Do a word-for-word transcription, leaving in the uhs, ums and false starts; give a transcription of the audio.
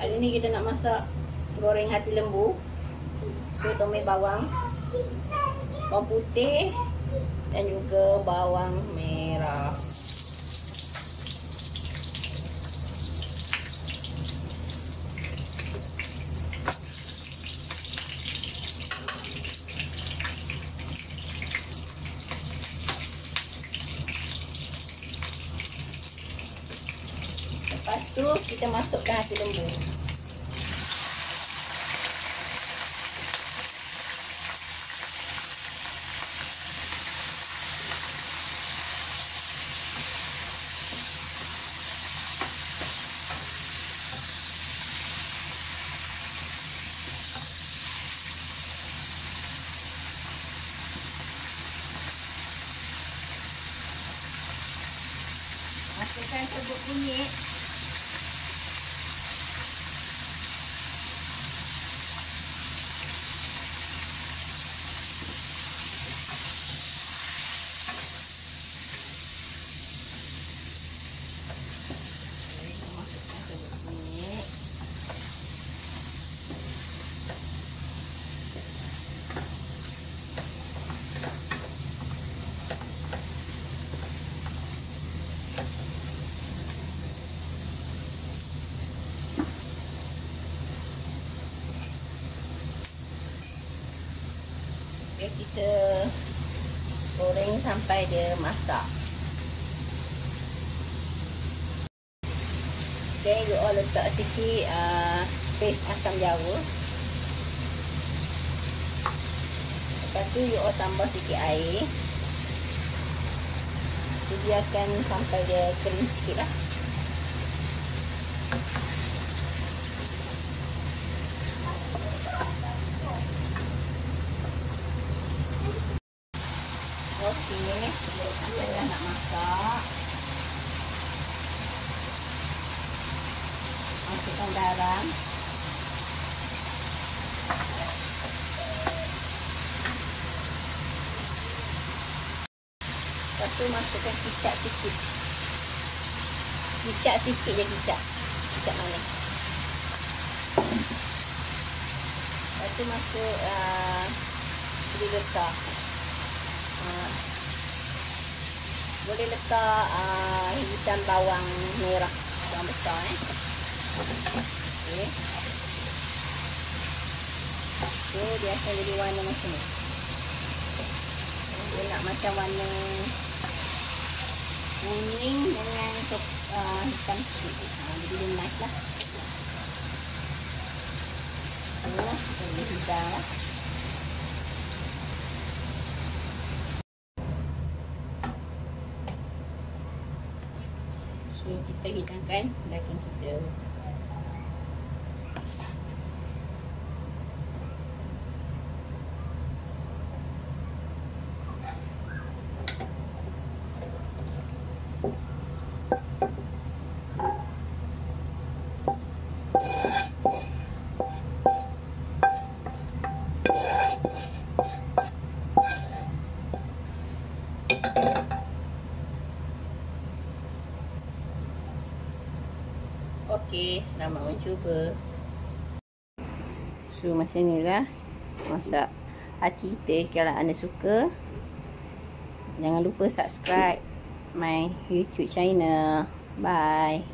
Hari ni kita nak masak goreng hati lembu. So tumis bawang, bawang putih dan juga bawang merah. Lepas tu kita masukkan hati lembu. Masukkan serbuk kunyit. Kita goreng sampai dia masak. Dan you all letak sikit uh, paste asam jawa. Lepas tu you all tambah sikit air. So, biarkan sampai dia kering sikit lah. Okey, kita dah nak masak. Masukkan garam. Lepas tu masukkan kicap sikit. Kicap sikit je kicap. Kicap manis. Lepas tu masuk uh, cili besar. Uh, boleh letak uh, hitam bawang merah, bawang besar eh. Okey. So dia akan jadi warna macam ni. Dia nak macam warna kuning dengan uh, hitam sikit. Uh, jadi dia nice lah. So kita boleh hidang lah. So kita hidangkan daging kita. Okey, selamat mencuba. So macam ni lah masak hati kita. Kalau anda suka, jangan lupa subscribe my YouTube channel. Bye.